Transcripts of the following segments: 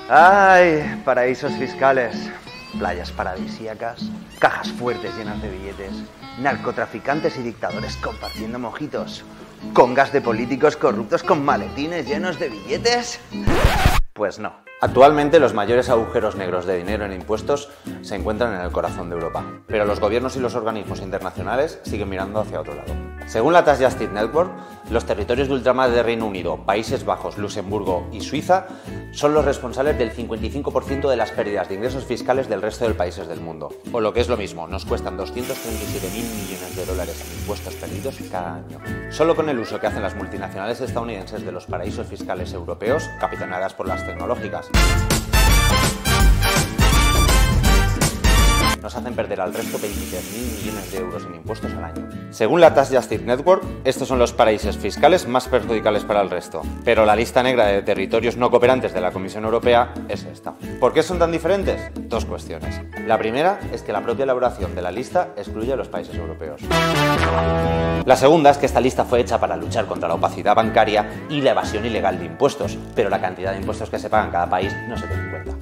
Ay, paraísos fiscales, playas paradisíacas, cajas fuertes llenas de billetes, narcotraficantes y dictadores compartiendo mojitos, congas de políticos corruptos con maletines llenos de billetes. Pues no. Actualmente los mayores agujeros negros de dinero en impuestos se encuentran en el corazón de Europa, pero los gobiernos y los organismos internacionales siguen mirando hacia otro lado. Según la Tax Justice Network, los territorios de ultramar de Reino Unido, Países Bajos, Luxemburgo y Suiza son los responsables del 55% de las pérdidas de ingresos fiscales del resto de países del mundo. O lo que es lo mismo, nos cuestan 237.000 millones de dólares en impuestos perdidos cada año. Solo con el uso que hacen las multinacionales estadounidenses de los paraísos fiscales europeos, capitaneadas por las tecnológicas, nos hacen perder al resto 23.000 millones de euros en impuestos al año. Según la Tax Justice Network, estos son los paraísos fiscales más perjudiciales para el resto. Pero la lista negra de territorios no cooperantes de la Comisión Europea es esta. ¿Por qué son tan diferentes? Dos cuestiones. La primera es que la propia elaboración de la lista excluye a los países europeos. La segunda es que esta lista fue hecha para luchar contra la opacidad bancaria y la evasión ilegal de impuestos, pero la cantidad de impuestos que se paga en cada país no se tiene en cuenta.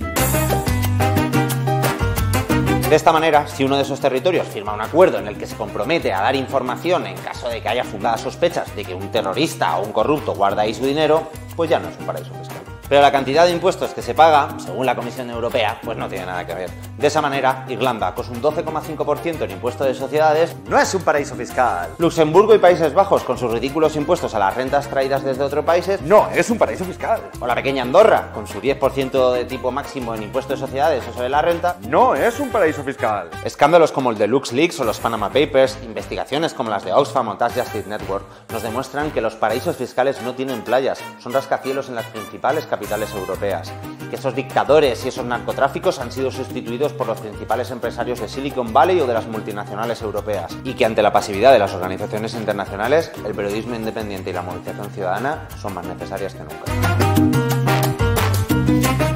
De esta manera, si uno de esos territorios firma un acuerdo en el que se compromete a dar información en caso de que haya fundadas sospechas de que un terrorista o un corrupto guarda ahí su dinero, pues ya no es un paraíso fiscal. Pero la cantidad de impuestos que se paga, según la Comisión Europea, pues no tiene nada que ver. De esa manera, Irlanda, con un 12,5% en impuesto de sociedades, no es un paraíso fiscal. Luxemburgo y Países Bajos, con sus ridículos impuestos a las rentas traídas desde otros países, no es un paraíso fiscal. O la pequeña Andorra, con su 10% de tipo máximo en impuesto de sociedades o sobre la renta, no es un paraíso fiscal. Escándalos como el de LuxLeaks o los Panama Papers, investigaciones como las de Oxfam o Tax Justice Network, nos demuestran que los paraísos fiscales no tienen playas, son rascacielos en las principales capitales europeas, que esos dictadores y esos narcotráficos han sido sustituidos por los principales empresarios de Silicon Valley o de las multinacionales europeas, y que ante la pasividad de las organizaciones internacionales, el periodismo independiente y la movilización ciudadana son más necesarias que nunca.